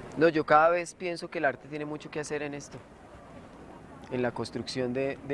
No, yo cada vez pienso que el arte tiene mucho que hacer en esto, en la construcción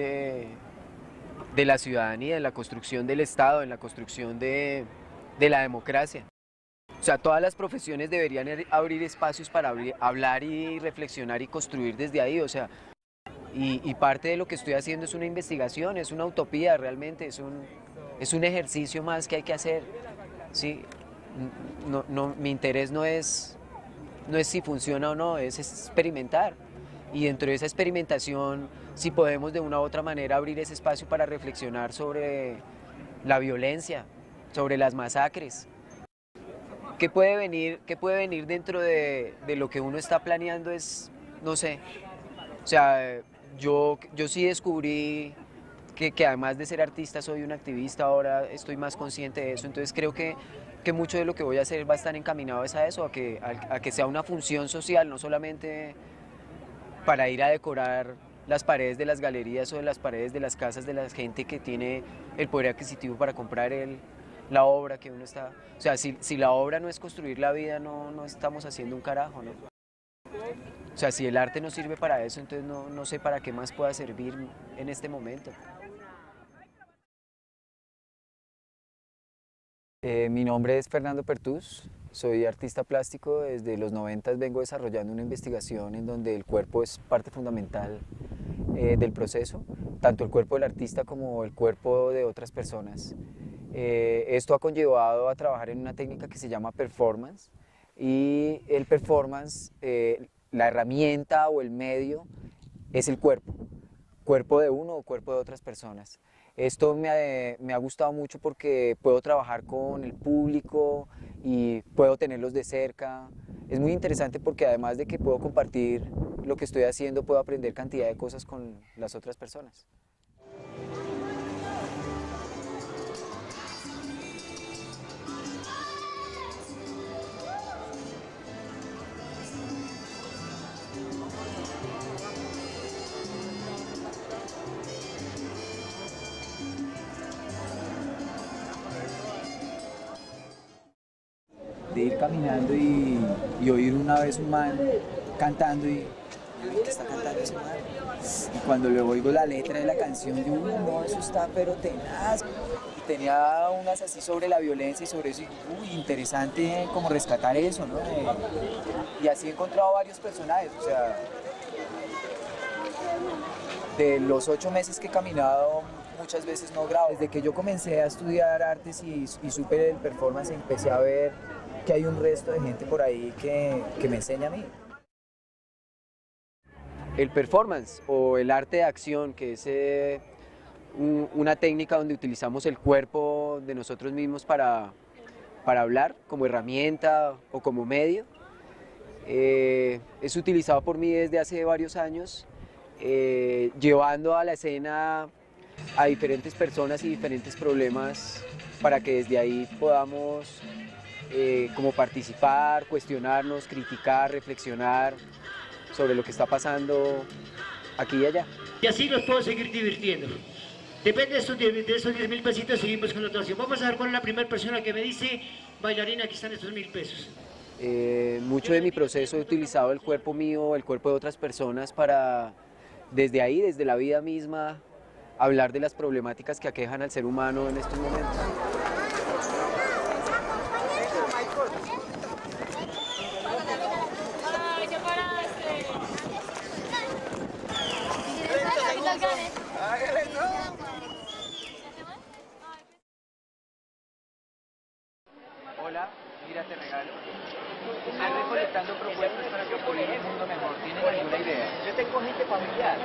de la ciudadanía, en la construcción del Estado, en la construcción de la democracia. O sea, todas las profesiones deberían abrir espacios para hablar y reflexionar y construir desde ahí. O sea, y parte de lo que estoy haciendo es una investigación, es una utopía realmente, es un ejercicio más que hay que hacer. Sí, mi interés no es si funciona o no, es experimentar. Y dentro de esa experimentación, si podemos de una u otra manera abrir ese espacio para reflexionar sobre la violencia, sobre las masacres. Qué puede venir dentro de lo que uno está planeando? Es, no sé, o sea, yo sí descubrí que además de ser artista soy un activista, ahora estoy más consciente de eso, entonces creo que mucho de lo que voy a hacer va a estar encaminado a eso, a que sea una función social, no solamente para ir a decorar las paredes de las galerías o de las paredes de las casas de la gente que tiene el poder adquisitivo para comprar la obra que uno está... O sea, si la obra no es construir la vida, no estamos haciendo un carajo, ¿no? O sea, si el arte no sirve para eso, entonces no sé para qué más pueda servir en este momento. Mi nombre es Fernando Pertús, soy artista plástico. Desde los 90 vengo desarrollando una investigación en donde el cuerpo es parte fundamental del proceso, tanto el cuerpo del artista como el cuerpo de otras personas. Esto ha conllevado a trabajar en una técnica que se llama performance, y el performance, la herramienta o el medio es el cuerpo de uno o cuerpo de otras personas. Esto me ha gustado mucho porque puedo trabajar con el público y puedo tenerlos de cerca. Es muy interesante porque además de que puedo compartir lo que estoy haciendo, puedo aprender cantidad de cosas con las otras personas. De ir caminando y oír una vez un man cantando y ¿qué está cantando ese man? Y cuando le oigo la letra de la canción, yo, uy, no, eso está pero tenaz. Y tenía unas así sobre la violencia y sobre eso, y uy, interesante como rescatar eso, ¿no? Y así he encontrado varios personajes, o sea, de los 8 meses que he caminado, muchas veces no grabo. Desde que yo comencé a estudiar artes y supe el performance, empecé a ver que hay un resto de gente por ahí que me enseña a mí. El performance o el arte de acción, que es una técnica donde utilizamos el cuerpo de nosotros mismos para hablar como herramienta o como medio, es utilizado por mí desde hace varios años, llevando a la escena a diferentes personas y diferentes problemas para que desde ahí podamos como participar, cuestionarnos, criticar, reflexionar sobre lo que está pasando aquí y allá. Y así nos puedo seguir divirtiendo. Depende de esos 10.000 pesitos, seguimos con la actuación. Vamos a ver cuál es la primera persona que me dice, bailarina, aquí están estos 1.000 pesos. Mucho de mi proceso he utilizado el cuerpo mío, el cuerpo de otras personas para, desde ahí, desde la vida misma, hablar de las problemáticas que aquejan al ser humano en estos momentos. Hola, mira, te regalo. Estoy recolectando propuestas para construir un mundo mejor. ¿Tienes alguna idea? Yo tengo gente familiar.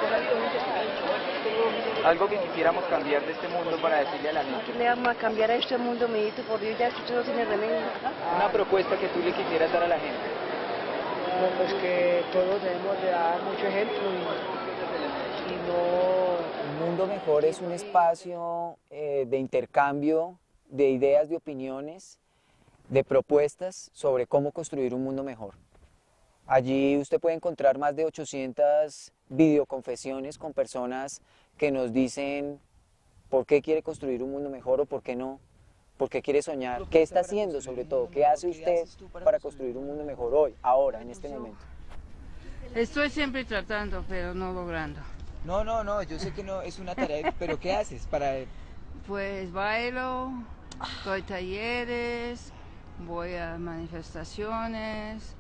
Algo que quisiéramos cambiar de este mundo para decirle a la gente. ¿Qué le vamos a cambiar a este mundo, mijito? Por Dios, ya que usted no tiene remedio. Una propuesta que tú le quisieras dar a la gente. No, pues que todos debemos de dar mucho ejemplo y no... Un mundo mejor es un espacio de intercambio de ideas, de opiniones, de propuestas sobre cómo construir un mundo mejor. Allí usted puede encontrar más de 800 videoconfesiones con personas que nos dicen por qué quiere construir un mundo mejor o por qué no. ¿Por qué quiere soñar? ¿Qué está haciendo sobre todo? ¿Qué hace usted para construir un mundo mejor hoy, ahora, en este momento? Estoy siempre tratando, pero no logrando. No, yo sé que no es una tarea, pero ¿qué haces para...? Pues bailo, doy talleres, voy a manifestaciones,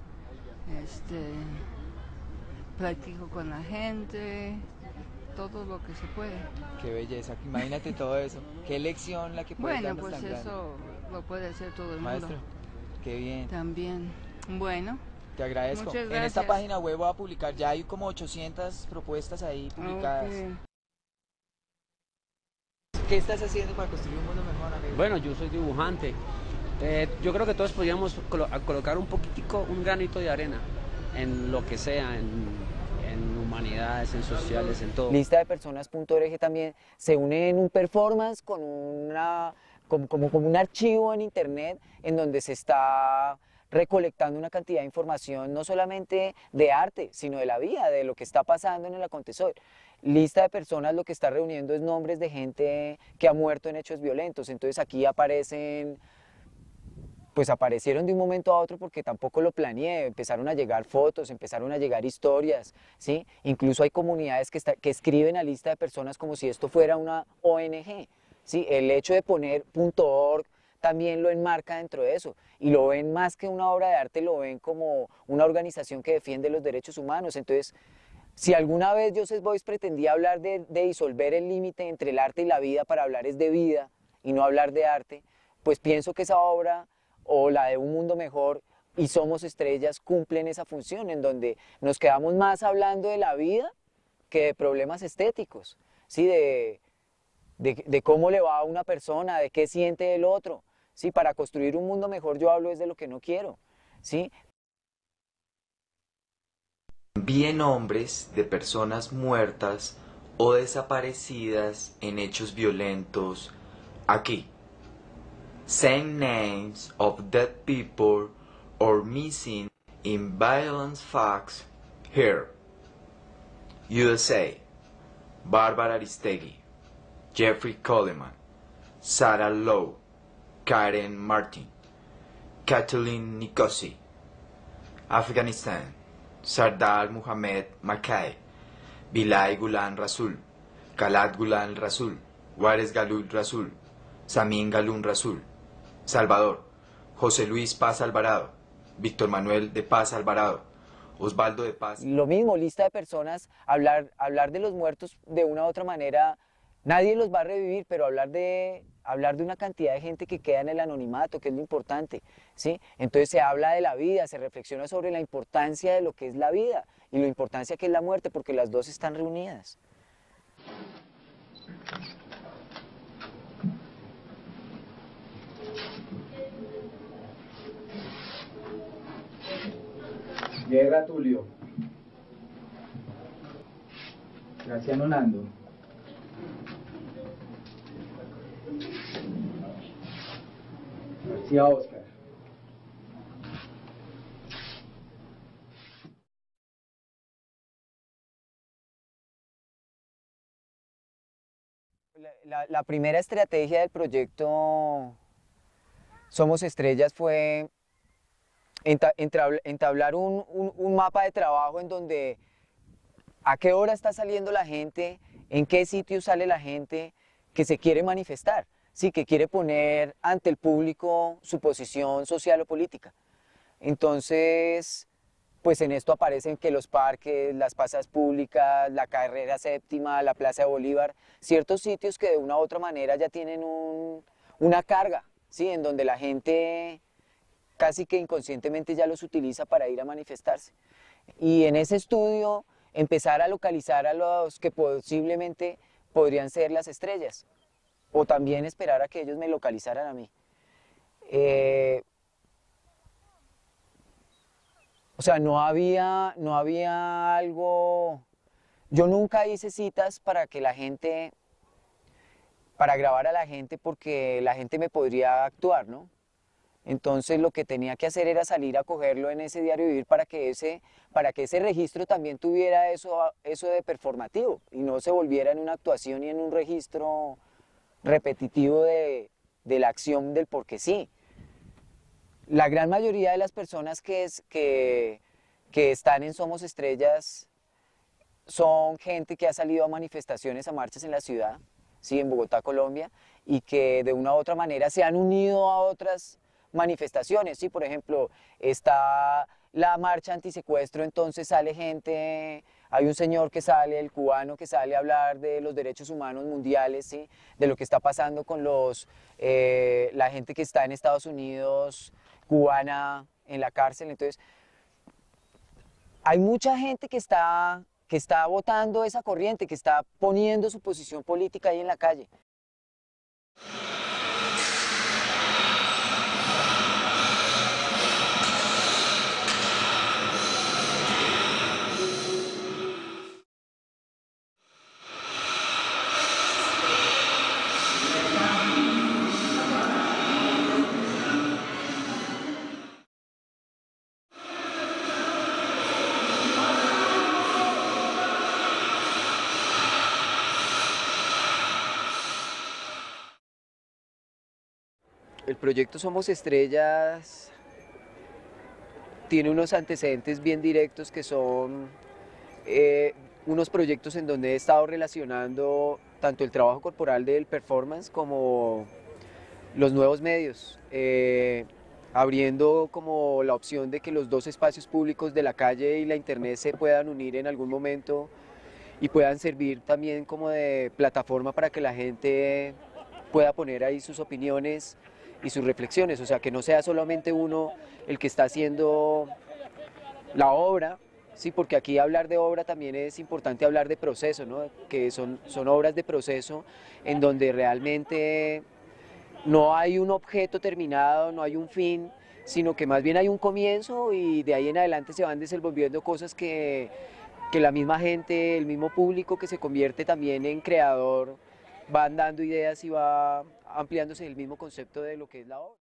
practico con la gente, todo lo que se puede. Qué belleza, imagínate todo eso. Qué lección la que puedes Bueno, darnos pues tan grande. eso lo puede hacer todo el Maestro, mundo. qué bien. También. Bueno. Te agradezco. Muchas En esta gracias. página web voy a publicar, ya hay como 800 propuestas ahí publicadas. Ok. ¿Qué estás haciendo para construir un mundo mejor, amigo? Bueno, yo soy dibujante. Yo creo que todos podríamos colocar un poquitico, un granito de arena en lo que sea, en humanidades, en sociales, en todo. Lista de personas.org también se une en un performance con como un archivo en internet en donde se está recolectando una cantidad de información no solamente de arte, sino de la vida, de lo que está pasando en el acontecer. Lista de personas lo que está reuniendo es nombres de gente que ha muerto en hechos violentos, entonces aquí aparecen, pues aparecieron de un momento a otro porque tampoco lo planeé, empezaron a llegar fotos, empezaron a llegar historias, ¿sí? Incluso hay comunidades que escriben a lista de personas como si esto fuera una ONG, ¿sí? El hecho de poner .org también lo enmarca dentro de eso, y lo ven más que una obra de arte, lo ven como una organización que defiende los derechos humanos. Entonces, si alguna vez Joseph Beuys pretendía hablar de disolver el límite entre el arte y la vida para hablar es de vida y no hablar de arte, pues pienso que esa obra o la de Un Mundo Mejor y Somos Estrellas cumplen esa función en donde nos quedamos más hablando de la vida que de problemas estéticos, ¿sí? De cómo le va a una persona, de qué siente el otro, ¿sí? Para construir un mundo mejor yo hablo es de lo que no quiero, ¿sí? Envíe nombres de personas muertas o desaparecidas en hechos violentos aquí. Send names of dead people or missing in violence facts here. USA. Bárbara Aristegui, Jeffrey Coleman, Sarah Lowe, Karen Martin, Kathleen Nikosi. Afganistán. Sardar Muhammad Mackay, Bilal Gulan Rasul, Khaled Gulan Rasul, Wares Galul Rasul, Samin Galun Rasul. Salvador, José Luis Paz Alvarado, Víctor Manuel de Paz Alvarado, Osvaldo de Paz. Lo mismo, lista de personas, hablar de los muertos de una u otra manera, nadie los va a revivir, pero hablar de una cantidad de gente que queda en el anonimato, que es lo importante, ¿sí? Entonces se habla de la vida, se reflexiona sobre la importancia de lo que es la vida y la importancia que es la muerte, porque las dos están reunidas. Guerra Tulio. Graciano Nando. García Oscar. La primera estrategia del proyecto Somos Estrellas fue entablar un mapa de trabajo en donde a qué hora está saliendo la gente, en qué sitio sale la gente que se quiere manifestar, sí, que quiere poner ante el público su posición social o política. Entonces, pues en esto aparecen que los parques, las plazas públicas, la carrera séptima, la Plaza de Bolívar, ciertos sitios que de una u otra manera ya tienen una carga, ¿sí? En donde la gente casi que inconscientemente ya los utiliza para ir a manifestarse. Y en ese estudio empezar a localizar a los que posiblemente podrían ser las estrellas, o también esperar a que ellos me localizaran a mí. O sea, no había algo... Yo nunca hice citas para que la gente, para grabar a la gente porque la gente me podría actuar, ¿no? Entonces lo que tenía que hacer era salir a cogerlo en ese diario vivir para que ese registro también tuviera eso de performativo y no se volviera en una actuación y en un registro repetitivo de de la acción del porque sí. La gran mayoría de las personas que están en Somos Estrellas son gente que ha salido a manifestaciones, a marchas en la ciudad, ¿sí? En Bogotá, Colombia, y que de una u otra manera se han unido a otras manifestaciones, ¿sí? Por ejemplo, está la marcha antisecuestro, entonces sale gente, hay un señor que sale, el cubano, que sale a hablar de los derechos humanos mundiales, ¿sí? De lo que está pasando con la gente que está en Estados Unidos, cubana, en la cárcel. Entonces, hay mucha gente que está votando esa corriente, que está poniendo su posición política ahí en la calle. El proyecto Somos Estrellas tiene unos antecedentes bien directos que son unos proyectos en donde he estado relacionando tanto el trabajo corporal del performance como los nuevos medios, abriendo como la opción de que los dos espacios públicos de la calle y la internet se puedan unir en algún momento y puedan servir también como de plataforma para que la gente pueda poner ahí sus opiniones y sus reflexiones, o sea, que no sea solamente uno el que está haciendo la obra, sí, porque aquí hablar de obra también es importante hablar de proceso, ¿no? Que son obras de proceso en donde realmente no hay un objeto terminado, no hay un fin, sino que más bien hay un comienzo y de ahí en adelante se van desenvolviendo cosas que la misma gente, el mismo público que se convierte también en creador, van dando ideas y va ampliándose el mismo concepto de lo que es la obra.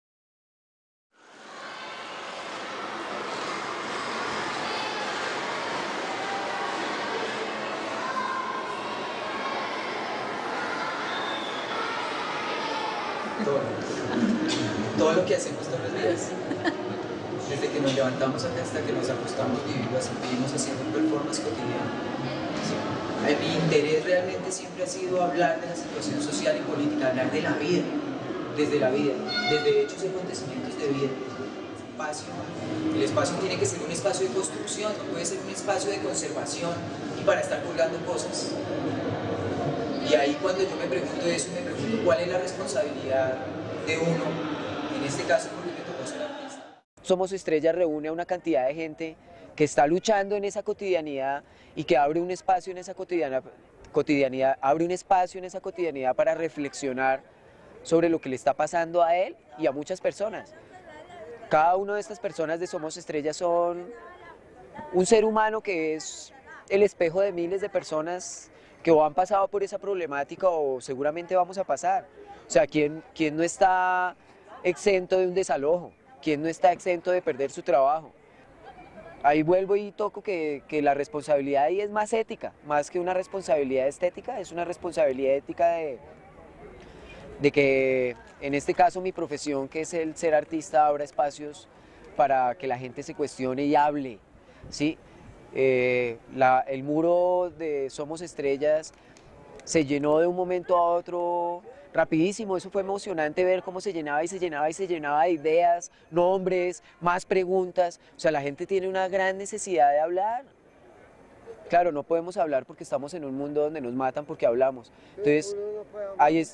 Todo lo que hacemos todos los días, desde que nos levantamos hasta que nos acostamos, vivimos haciendo un performance cotidiano. ¿Sí? Mi interés realmente siempre ha sido hablar de la situación social y política, hablar de la vida, desde hechos y acontecimientos de vida. El espacio tiene que ser un espacio de construcción, no puede ser un espacio de conservación y para estar colgando cosas. Y ahí cuando yo me pregunto eso, me pregunto cuál es la responsabilidad de uno, en este caso porque me tocó ser artista. Somos Estrellas reúne a una cantidad de gente que está luchando en esa cotidianidad y que abre un espacio en esa cotidianidad, abre un espacio en esa cotidianidad para reflexionar sobre lo que le está pasando a él y a muchas personas. Cada una de estas personas de Somos Estrellas son un ser humano que es el espejo de miles de personas que o han pasado por esa problemática o seguramente vamos a pasar. O sea, ¿quién no está exento de un desalojo? ¿Quién no está exento de perder su trabajo? Ahí vuelvo y toco que la responsabilidad ahí es más ética, más que una responsabilidad estética, es una responsabilidad ética de que en este caso mi profesión, que es el ser artista, abra espacios para que la gente se cuestione y hable, ¿sí? El muro de Somos Estrellas se llenó de un momento a otro rapidísimo, eso fue emocionante ver cómo se llenaba y se llenaba y se llenaba de ideas, nombres, más preguntas, o sea, la gente tiene una gran necesidad de hablar. Claro, no podemos hablar porque estamos en un mundo donde nos matan porque hablamos, entonces ahí es...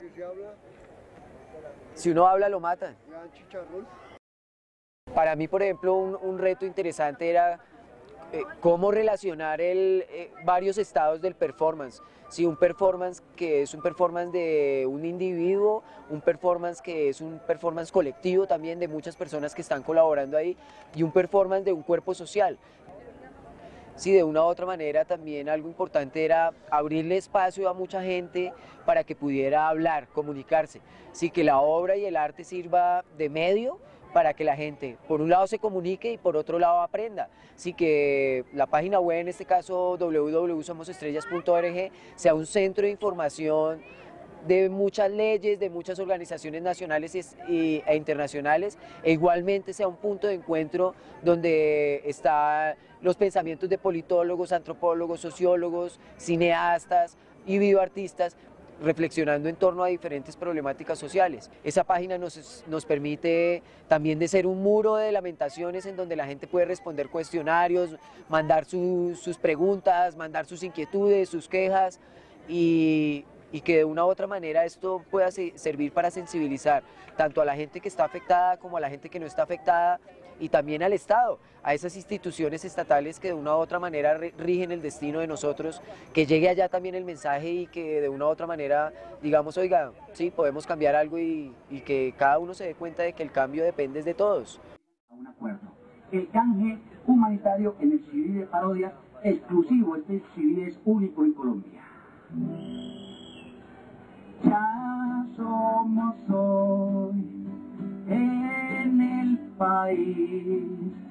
Si uno habla, lo matan. Para mí, por ejemplo, un reto interesante era cómo relacionar varios estados del performance. Sí, un performance que es un performance de un individuo, un performance que es un performance colectivo también de muchas personas que están colaborando ahí y un performance de un cuerpo social. Sí, de una u otra manera también algo importante era abrirle espacio a mucha gente para que pudiera hablar, comunicarse. Sí, que la obra y el arte sirva de medio para que la gente, por un lado, se comunique y por otro lado aprenda. Sí, que la página web, en este caso www.somosestrellas.org, sea un centro de información de muchas leyes, de muchas organizaciones nacionales e internacionales, e igualmente sea un punto de encuentro donde están los pensamientos de politólogos, antropólogos, sociólogos, cineastas y videoartistas, reflexionando en torno a diferentes problemáticas sociales. Esa página nos permite también de ser un muro de lamentaciones en donde la gente puede responder cuestionarios, mandar sus preguntas, mandar sus inquietudes, sus quejas, y que de una u otra manera esto pueda servir para sensibilizar tanto a la gente que está afectada como a la gente que no está afectada, y también al Estado, a esas instituciones estatales que de una u otra manera rigen el destino de nosotros, que llegue allá también el mensaje y que de una u otra manera digamos, oiga, sí, podemos cambiar algo, y que cada uno se dé cuenta de que el cambio depende de todos. Un acuerdo. El canje humanitario en el CD de parodia exclusivo, este CD es único en Colombia. Ya somos hoy en el país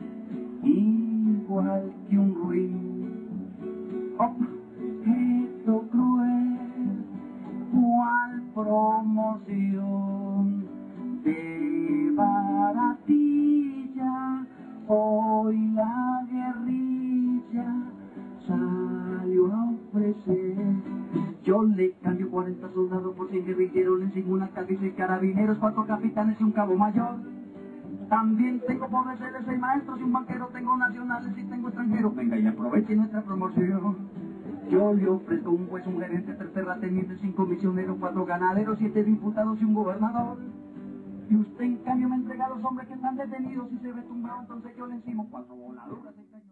igual que un ruido, objeto cruel, cual promoción de baratilla. Hoy la guerrilla salió a ofrecer. Yo le cambio 40 soldados por 100 guerrilleros, le enseño una calle y 6 carabineros, 4 capitanes y un cabo mayor. También tengo pobreces, 6 maestros y un banquero, tengo nacionales y tengo extranjeros. Venga y aproveche nuestra promoción. Yo le ofrezco un juez, un gerente, 3 terratenientes, 5 misioneros, 4 ganaderos, 7 diputados y un gobernador. Y usted en cambio me entrega a los hombres que están detenidos y se ve tumbado, entonces yo le encimo 4 voladoras de cañón.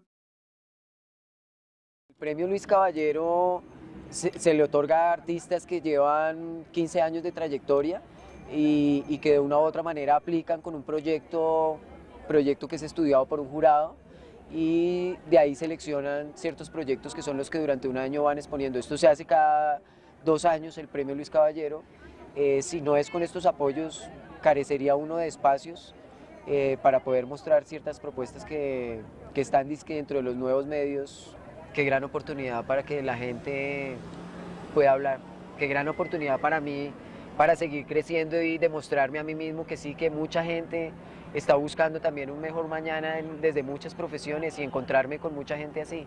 El premio Luis Caballero se le otorga a artistas que llevan 15 años de trayectoria y que de una u otra manera aplican con un proyecto que es estudiado por un jurado, y de ahí seleccionan ciertos proyectos que son los que durante un año van exponiendo. Esto se hace cada 2 años, el premio Luis Caballero. Si no es con estos apoyos, carecería uno de espacios para poder mostrar ciertas propuestas que están dentro de los nuevos medios. Qué gran oportunidad para que la gente pueda hablar, qué gran oportunidad para mí, para seguir creciendo y demostrarme a mí mismo que sí, que mucha gente está buscando también un mejor mañana desde muchas profesiones, y encontrarme con mucha gente así.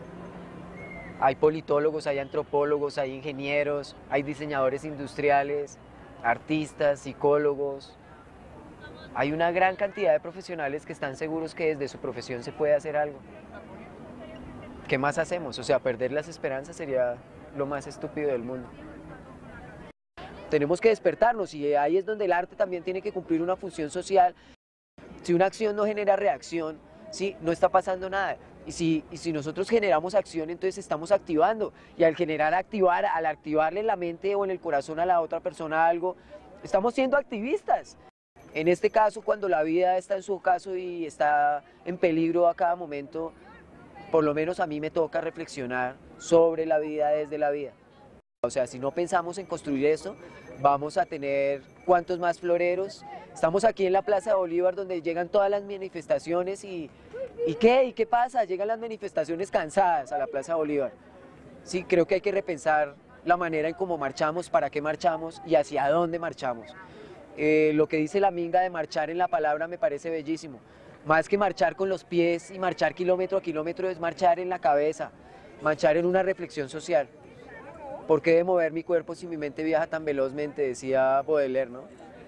Hay politólogos, hay antropólogos, hay ingenieros, hay diseñadores industriales, artistas, psicólogos. Hay una gran cantidad de profesionales que están seguros que desde su profesión se puede hacer algo. ¿Qué más hacemos? O sea, perder las esperanzas sería lo más estúpido del mundo. Tenemos que despertarnos, y ahí es donde el arte también tiene que cumplir una función social. Si una acción no genera reacción, ¿sí?, no está pasando nada. Y si nosotros generamos acción, entonces estamos activando. Y al al activarle en la mente o en el corazón a la otra persona algo, estamos siendo activistas. En este caso, cuando la vida está en su ocaso y está en peligro a cada momento, por lo menos a mí me toca reflexionar sobre la vida desde la vida. O sea, si no pensamos en construir eso, vamos a tener cuantos más floreros. Estamos aquí en la Plaza de Bolívar, donde llegan todas las manifestaciones, ¿y qué? ¿Y qué pasa? Llegan las manifestaciones cansadas a la Plaza de Bolívar. Sí, creo que hay que repensar la manera en cómo marchamos, para qué marchamos y hacia dónde marchamos. Lo que dice la Minga de marchar en la palabra me parece bellísimo. Más que marchar con los pies y marchar kilómetro a kilómetro, es marchar en la cabeza, marchar en una reflexión social. ¿Por qué de mover mi cuerpo si mi mente viaja tan velozmente?, decía Baudelaire, ¿no?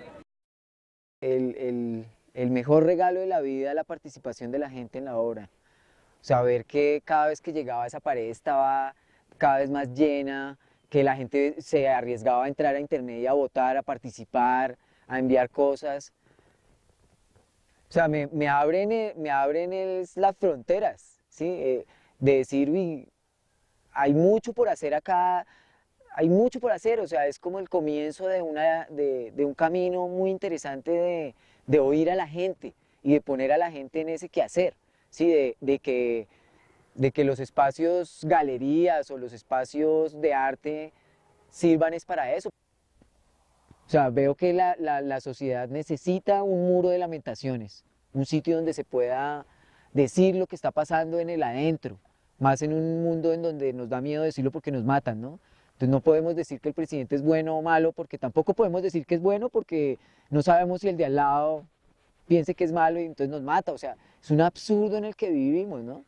El mejor regalo de la vida es la participación de la gente en la obra. Saber que cada vez que llegaba esa pared estaba cada vez más llena, que la gente se arriesgaba a entrar a internet y a votar, a participar, a enviar cosas. O sea, me abren las fronteras, ¿sí? De decir, uy, hay mucho por hacer acá, hay mucho por hacer. O sea, es como el comienzo de un camino muy interesante de oír a la gente y de poner a la gente en ese quehacer, ¿sí? De que los espacios galerías o los espacios de arte sirvan es para eso. O sea, veo que la sociedad necesita un muro de lamentaciones, un sitio donde se pueda decir lo que está pasando en el adentro, más en un mundo en donde nos da miedo decirlo porque nos matan, ¿no? Entonces no podemos decir que el presidente es bueno o malo, porque tampoco podemos decir que es bueno porque no sabemos si el de al lado piense que es malo y entonces nos mata. O sea, es un absurdo en el que vivimos, ¿no?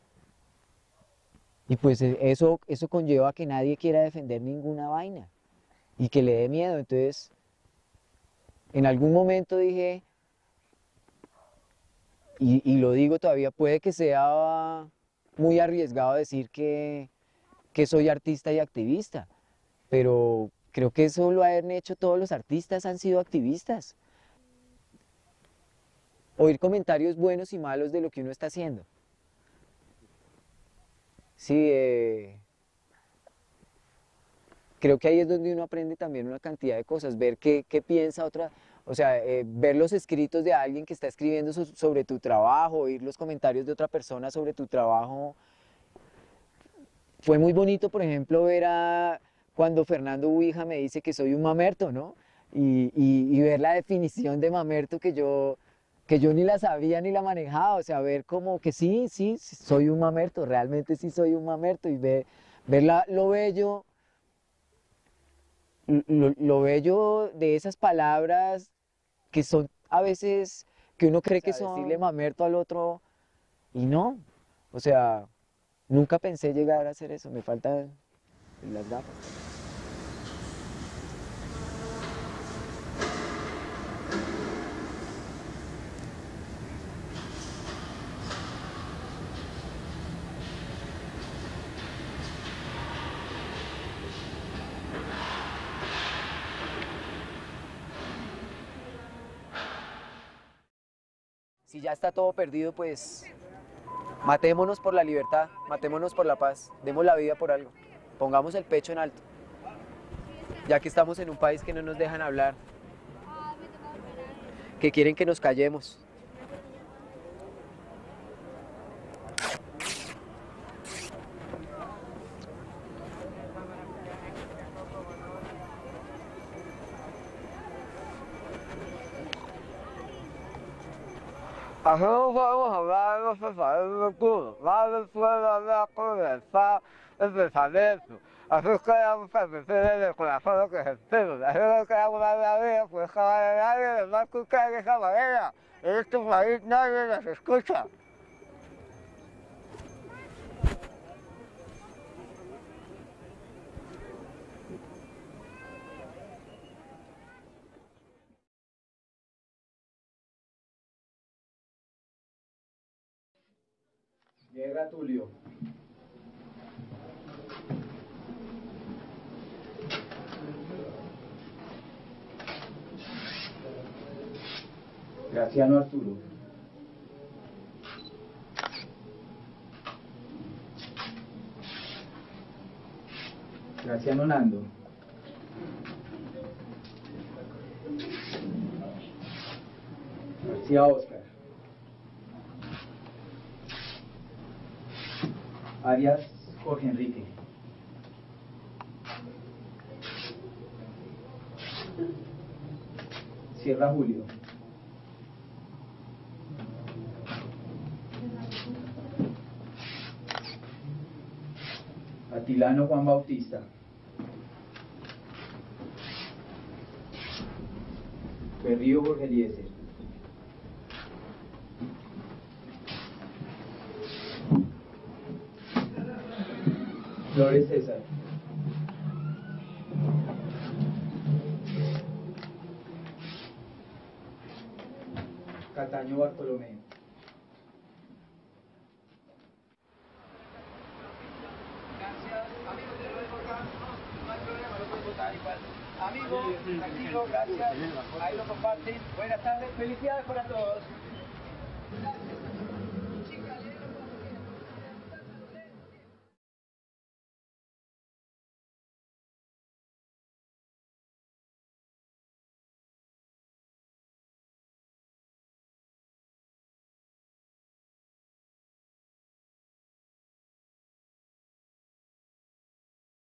Y pues eso conlleva a que nadie quiera defender ninguna vaina y que le dé miedo. Entonces, en algún momento dije, y lo digo todavía, puede que sea muy arriesgado decir que soy artista y activista, pero creo que eso lo han hecho todos los artistas, han sido activistas. Oír comentarios buenos y malos de lo que uno está haciendo. Sí, creo que ahí es donde uno aprende también una cantidad de cosas, ver qué piensa otra, o sea, ver los escritos de alguien que está escribiendo sobre tu trabajo, oír los comentarios de otra persona sobre tu trabajo. Fue muy bonito, por ejemplo, ver cuando Fernando Buija me dice que soy un mamerto, ¿no? Y ver la definición de mamerto que yo ni la sabía ni la manejaba, o sea, ver como que sí, soy un mamerto, realmente sí soy un mamerto, y ver lo bello, lo bello de esas palabras que son a veces, que uno cree que son decirle mamerto al otro, y no, o sea, nunca pensé llegar a hacer eso, me faltan las gafas. Si ya está todo perdido, pues matémonos por la libertad, matémonos por la paz, demos la vida por algo, pongamos el pecho en alto, ya que estamos en un país que no nos dejan hablar, que quieren que nos callemos. Así no podemos hablar de los pensadores del culo. Nadie puede hablar con libertad el pensamiento. Así queremos permitir en el corazón lo que sentimos. Así no queremos dar la vida, pues cada nadie de más que ustedes de esa manera. En este país nadie nos escucha. Llega Tulio. Graciano Arturo. Graciano Nando. García Oscar. Arias Jorge Enrique. Sierra Julio. Atilano Juan Bautista. Berrío Jorge Eliezer. Flores César. Cataño Bartolomé. Amigos, tranquilo, gracias. Ahí lo comparten. Buenas tardes, felicidades para todos.